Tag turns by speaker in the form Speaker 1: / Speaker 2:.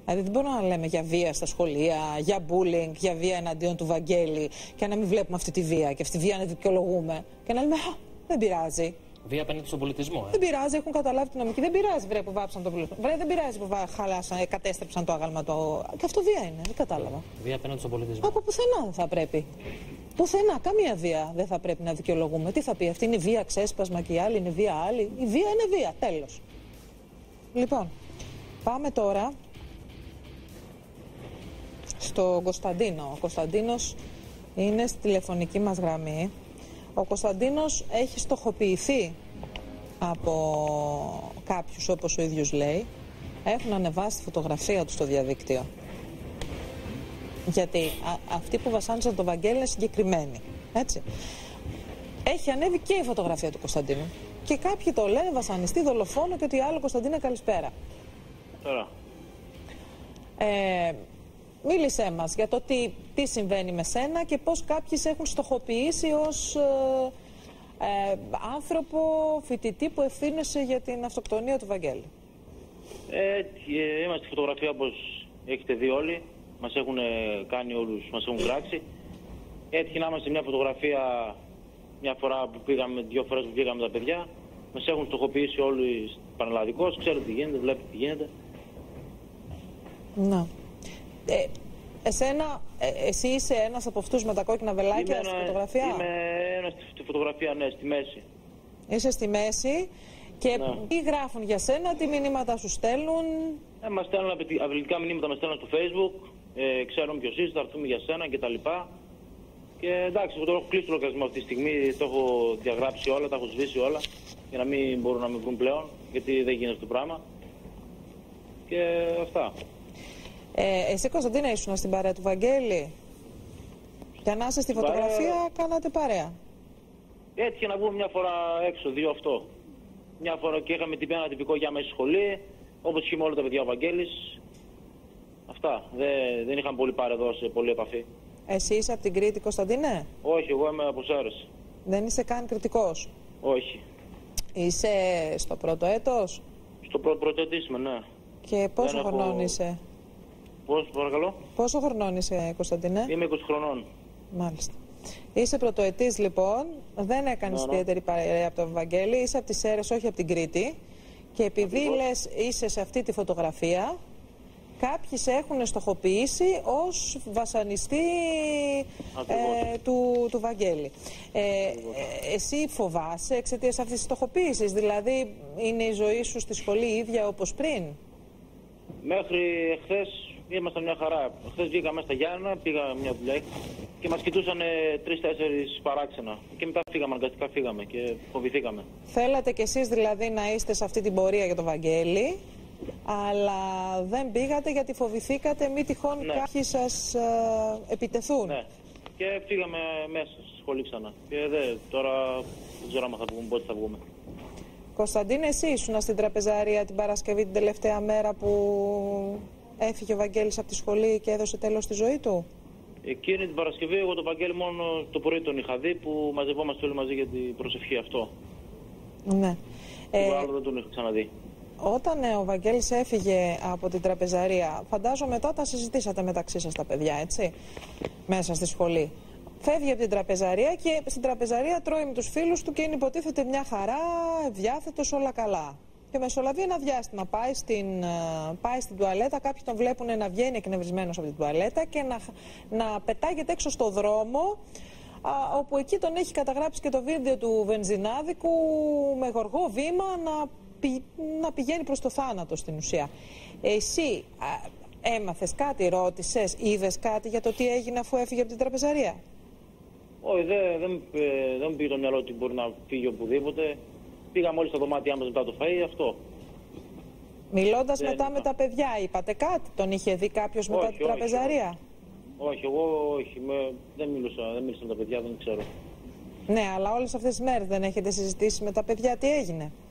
Speaker 1: Δηλαδή δεν μπορούμε να λέμε για βία στα σχολεία, για bullying, για βία εναντίον του Βαγγέλη και να μην βλέπουμε αυτή τη βία και αυτή τη βία να δικαιολογούμε και να λέμε δεν πειράζει.
Speaker 2: Βία απέναντι στον πολιτισμό.
Speaker 1: Δεν πειράζει, έχουν καταλάβει την νομική. Δεν πειράζει, βρε, που βάψαν τον πολιτισμό. Βρε, δεν πειράζει που χαλάσαν, κατέστρεψαν το άγαλμα. Και αυτό βία είναι, δεν κατάλαβα.
Speaker 2: Βία απέναντι στον πολιτισμό.
Speaker 1: Από πουθενά δεν θα πρέπει. Πουθενά, καμία βία δεν θα πρέπει να δικαιολογούμε. Τι θα πει, αυτή είναι βία ξέσπασμα και η άλλη είναι βία άλλη. Η βία είναι βία, τέλος. Λοιπόν, πάμε τώρα στο Κωνσταντίνο. Ο Κωνσταντίνος είναι στη τηλεφωνική μας γραμμή. Ο Κωνσταντίνος έχει στοχοποιηθεί από κάποιους, όπως ο ίδιος λέει. Έχουν ανεβάσει τη φωτογραφία του στο διαδίκτυο. Γιατί αυτοί που βασάνισαν τον Βαγγέλη είναι συγκεκριμένοι. Έτσι. Έχει ανέβει και η φωτογραφία του Κωνσταντίνου. Και κάποιοι το λένε βασανιστή, δολοφόνο και ότι άλλο Κωνσταντίνε καλησπέρα.
Speaker 3: Τώρα.
Speaker 1: Μίλησέ μας για το τι συμβαίνει με σένα και πώς κάποιοι σε έχουν στοχοποιήσει ως άνθρωπο φοιτητή που ευθύνεσαι για την αυτοκτονία του Βαγγέλη.
Speaker 3: Είμαστε στη φωτογραφία όπως έχετε δει όλοι. Μας έχουν κάνει όλους, μας έχουν κράξει. Έτυχε να είμαστε μια φωτογραφία μια φορά που πήγαμε, 2 φορές που πήγαμε τα παιδιά. Μας έχουν στοχοποιήσει όλοι πανελλαδικώς. Ξέρω τι γίνεται, βλέπετε τι γίνεται.
Speaker 1: Να. Εσύ είσαι ένας από αυτούς με τα κόκκινα βελάκια στη φωτογραφία.
Speaker 3: Είμαι ένας στη φωτογραφία, ναι, στη μέση.
Speaker 1: Είσαι στη μέση και ναι. Τι γράφουν για σένα, τι μηνύματα σου στέλνουν.
Speaker 3: Μας στέλνουν απειλητικά μηνύματα, μας στέλνουν στο Facebook. Ξέρουμε ποιος είσαι, θα έρθουμε για σένα κτλ. Και εντάξει, εγώ το έχω κλείσει το λογαριασμό αυτή τη στιγμή, το έχω διαγράψει όλα, τα έχω σβήσει όλα για να μην μπορούν να με βρουν πλέον, γιατί δεν γίνεται το πράγμα. Και αυτά.
Speaker 1: Εσύ Κωνσταντίνα ήσουν στην παρέα του Βαγγέλη? Για να είσαι στη φωτογραφία κάνατε παρέα?
Speaker 3: Έτυχε να βγούμε μια φορά έξω, 2 αυτό. Μια φορά και είχαμε ένα τυπικό για μέσα στη σχολή, όπως είχε με όλα τα παιδιά ο Βαγγέλης. Αυτά. Δεν είχαμε πολύ πάρει εδώ σε πολλή επαφή.
Speaker 1: Εσύ είσαι από την Κρήτη, Κωνσταντίνε?
Speaker 3: Όχι, εγώ είμαι από Σέρες.
Speaker 1: Δεν είσαι καν κριτικός?
Speaker 3: Όχι.
Speaker 1: Είσαι στο πρώτο έτος?
Speaker 3: Στο πρώτο έτος είμαι, ναι.
Speaker 1: Και πόσο χρονών είσαι?
Speaker 3: Παρακαλώ.
Speaker 1: Πόσο χρονών είσαι, Κωνσταντίνε?
Speaker 3: Είμαι 20 χρονών.
Speaker 1: Μάλιστα. Είσαι πρωτοετής λοιπόν, δεν έκανες ιδιαίτερη παρέα από τον Βαγγέλη, είσαι από τις Σέρρες, όχι από την Κρήτη. Και επειδή λες είσαι σε αυτή τη φωτογραφία, κάποιοι σε έχουν στοχοποιήσει ως βασανιστή του Βαγγέλη. Εσύ φοβάσαι εξαιτίας αυτής της στοχοποίησης, δηλαδή είναι η ζωή σου στη σχολή ίδια όπως πριν?
Speaker 3: Μέχρι εχθές ήμασταν μια χαρά. Χθες βγήκαμε στα Γιάννα, πήγαμε μια δουλειά και μας κοιτούσαν 3-4 παράξενα. Και μετά φύγαμε, αναγκαστικά φύγαμε και φοβηθήκαμε.
Speaker 1: Θέλατε κι εσείς δηλαδή να είστε σε αυτή την πορεία για τον Βαγγέλη, αλλά δεν πήγατε γιατί φοβηθήκατε μη τυχόν κάποιοι σας επιτεθούν.
Speaker 3: Ναι. Και φύγαμε μέσα στη σχολή ξανά. Και τώρα δεν ξέρω αν θα βγούμε, πότε θα βγούμε.
Speaker 1: Κωνσταντίνε, εσύ ήσουν στην τραπεζαρία την Παρασκευή, την τελευταία μέρα που έφυγε ο Βαγγέλης από τη σχολή και έδωσε τέλος στη ζωή του?
Speaker 3: Εκείνη την Παρασκευή εγώ τον Βαγγέλη μόνο το πρωί τον είχα δει, που μαζευόμαστε όλοι μαζί για την προσευχή, αυτό.
Speaker 1: Ναι.
Speaker 3: Το άλλο δεν τον είχα ξαναδεί.
Speaker 1: Όταν ο Βαγγέλης έφυγε από την τραπεζαρία, φαντάζομαι τότε συζητήσατε μεταξύ σας τα παιδιά, έτσι, μέσα στη σχολή. Φεύγει από την τραπεζαρία και στην τραπεζαρία τρώει με τους φίλους του και είναι υποτίθεται μια χαρά, ευδιάθετος, όλα καλά. Και μεσολαβεί ένα διάστημα, πάει στην τουαλέτα, κάποιοι τον βλέπουν να βγαίνει εκνευρισμένος από την τουαλέτα και να πετάγεται έξω στο δρόμο, όπου εκεί τον έχει καταγράψει και το βίντεο του βενζινάδικου με γοργό βήμα να πηγαίνει προς το θάνατο στην ουσία. Εσύ έμαθες κάτι, ρώτησες, είδες κάτι για το τι έγινε αφού έφυγε από την τραπεζαρία?
Speaker 3: Όχι, δεν πήγε το μυαλό ότι μπορεί να φύγει οπουδήποτε. Πήγαμε όλοι στα δωμάτια μας μετά το φαΐ, αυτό.
Speaker 1: Μιλώντας μετά με τα παιδιά, είπατε κάτι? Τον είχε δει κάποιος μετά την τραπεζαρία?
Speaker 3: Όχι, εγώ όχι. Δεν μίλησα με τα παιδιά, δεν ξέρω.
Speaker 1: Ναι, αλλά όλες αυτές τις μέρες δεν έχετε συζητήσει με τα παιδιά τι έγινε?